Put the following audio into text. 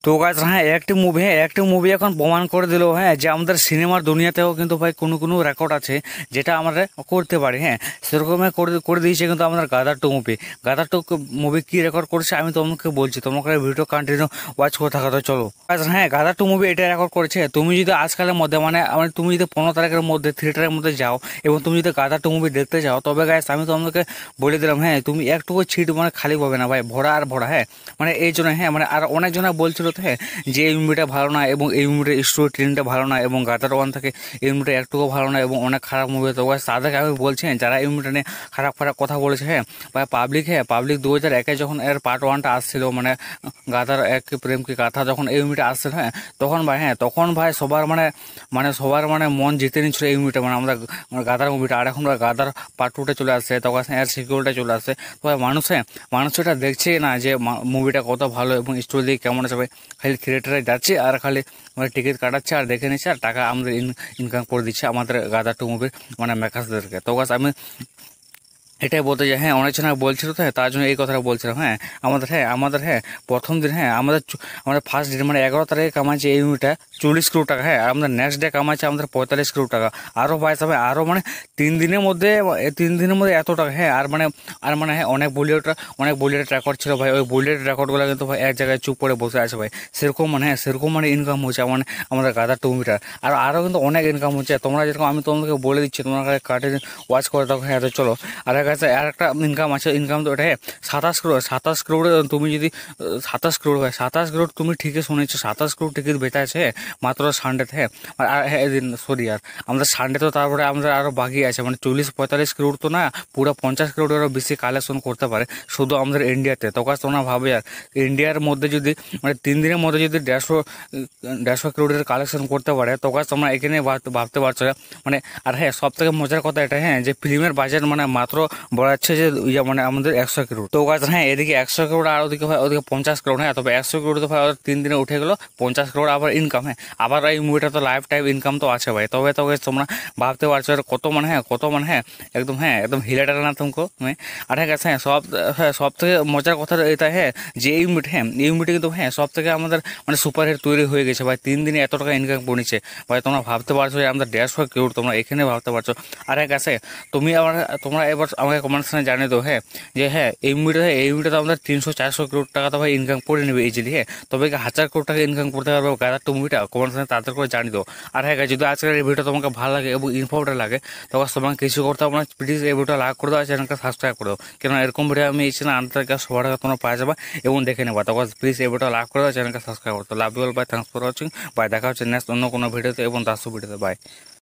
তো গাছ হ্যাঁ একটি মুভি এখন প্রমাণ করে দিল হ্যাঁ যে আমাদের সিনেমার দুনিয়াতেও কিন্তু ভাই কোনো কোনো রেকর্ড আছে যেটা আমরা করতে পারি। হ্যাঁ, সেরকমই করে করে দিয়েছে কিন্তু আমাদের গাদার টু মুভি কি রেকর্ড করেছে আমি তোমাকে বলছি, তোমাকে ভিডিও কন্টিনিউ ওয়াচ করে থাকো। তো চলো হ্যাঁ, গাদার টু মুভি এটা রেকর্ড করেছে। তুমি যদি আজকালের মধ্যে মানে তুমি যদি 15 তারিখের মধ্যে থিয়েটারের মধ্যে যাও এবং তুমি যদি গাদার টু মুভি দেখতে যাও, তবে গাইস আমি তোমাকে বলে দিলাম হ্যাঁ তুমি একটুকু সিট মানে খালি পাবে না ভাই, ভরা আর ভরা। হ্যাঁ, মানে এই জন্য হ্যাঁ মানে আর অনেকজনা বলছিল তো হ্যাঁ যে এই মুভিটা ভালো না এবং এই মুভিটার স্টোরি ট্রেনটা ভালো না এবং গাদার ওয়ান থেকে এই মুভিটা একটুকু ভালো না এবং অনেক খারাপ মুভি। তো তাদেরকে আমি বলছি যারা এই মুভিটা নিয়ে খারাপ খারাপ কথা বলেছে হ্যাঁ ভাই পাবলিক 2001-এ যখন এর পার্ট 1টা আসছিল মানে গাদার এক প্রেম কি কথা যখন এই মুভিটা আসছিল হ্যাঁ তখন ভাই সবার মন জিতে নিচ্ছিল এই মুভিটা মানে আমরা গাদার মুভিটা। আর এখন গাদার পার্ট 2টা চলে আসছে, তখন এর সিকিউরিটা চলে আসছে। তো ভাই মানুষ এটা দেখছে না যে মুভিটা কত ভালো এবং স্টোরি দিয়ে কেমন আছে। ভাই খালি থিয়েটারে যাচ্ছে আর খালি টিকিট কাটাচ্ছে আর দেখে নিচ্ছে আর টাকা আমাদের ইনকাম করে দিচ্ছে আমাদের গাদার টু মুভির মানে মেকার্সদেরকে। তো আমি এটাই বলতে চাই হ্যাঁ অনেক জন বলছিল তো তার জন্য এই কথাটা বলছিলাম। আমাদের প্রথম দিন আমাদের ফার্স্ট ডে মানে 11 তারিখে কামাইছে এই মুভিটা 40 কোটি টাকা। হ্যাঁ, আমাদের নেক্সট ডে কামাইছে আমাদের 45 কোটি টাকা। আরও ভাই সাহেব আরও মানে 3 দিনের মধ্যে এত টাকা। হ্যাঁ, আর হ্যাঁ অনেক বলিউডের রেকর্ড ছিল ভাই, ওই বলিউড রেকর্ডগুলো কিন্তু ভাই এক জায়গায় চুপ করে বসে আছে ভাই। সেরকম ইনকাম হচ্ছে আমাদের গাদার টু মুভিটার। আরও কিন্তু অনেক ইনকাম হচ্ছে। তোমরা যেরকম আমি তোমাদেরকে বলে দিচ্ছি তোমরা কাটে ওয়াচ করে থাকো। হ্যাঁ, তো চলো আর একটা ইনকাম আছে। ইনকাম তো এটা 27 করোড় তুমি যদি 27 করোড় হয় 27 করোড় তুমি ঠিকই শুনেছো, 27 করোড় টিকিট বেচা আছে মাত্র সানডেতে। হ্যাঁ, আর হ্যাঁ সরি আর আমাদের সানডে তো তারপরে আমাদের আরও বাকি আছে মানে 40-45 করোড় তো না, পুরো 50 করোড়েরও বেশি কালেকশন করতে পারে শুধু আমাদের ইন্ডিয়াতে। তো তোমরা ভাবে আর ইন্ডিয়ার মধ্যে যদি মানে 3 দিনের মধ্যে যদি 150 করোড়ের কালেকশন করতে পারে তো তোমরা এখানে ভাবতে পারছো মানে। আর হ্যাঁ সব থেকে মজার কথা এটা হ্যাঁ যে ফিল্মের বাজেট মানে মাত্র বলাচ্ছে যে মানে আমাদের 100 করোড়। তো হ্যাঁ এদিকে 100 করোড় আর ওদিকে 50 করোড়। হ্যাঁ, তবে 100 করোড় তো ভাই 3 দিনে উঠে গেলো 50 করোড় আবার ইনকাম। হ্যাঁ, আবার এই মুভিটা তো লাইফ টাইম ইনকাম তো আছে ভাই। তবে তোমরা ভাবতে পারছো কত একদম হিলেটার না তুমকো। আর হ্যাঁ সব থেকে মজার কথা এটা হ্যাঁ যে এই মুভিটা কিন্তু হ্যাঁ সব থেকে আমাদের মানে সুপারহিট তৈরি হয়ে গেছে ভাই। 3 দিনে এত টাকা ইনকাম করেছে ভাই। তোমরা ভাবতে পারছো যে আমাদের 150 করোড়, তোমরা এখানে ভাবতে পারছো। আর তোমরা এবার আমাকে কমেন্ট সেকশনে জানিয়ে দাও হ্যাঁ যে হ্যাঁ এই মুভিটা তো আমাদের 300-400 করোড় টাকা তো ভাই ইনকাম করে নেবে ইজিলি। হ্যাঁ, তবে 1000 করোড় টাকা ইনকাম করতে পারবে গাদার টু মুভিটা। কমেন্ট সেকশনে তাদের করে জানিয়ে দাও। আর হ্যাঁ, যদি আজকের এই ভিডিও তোমাকে ভালো লাগে এবং ইনফর্মেটিভ লাগে তখন তোমাকে কিছু করতে হবে না, প্লিজ এই ভিডিওটা লাইক করে দাও, চ্যানেলকে সাবস্ক্রাইব করে দাও। কেন এরকম ভিডিও আমি এই চ্যানেল আনতে সবার আগে তোমরা পাওয়া যাবে এবং দেখে নেবা। তখন প্লিজ এই ভিডিওটা লাইক করে দাও, চ্যানেলকে সাবস্ক্রাইব করতে। Love you all, bye, thanks for watching. Bye, দেখা হচ্ছে নেক্সট অন্য কোনো ভিডিওতে এবং 10 ভিডিওতে। বাই।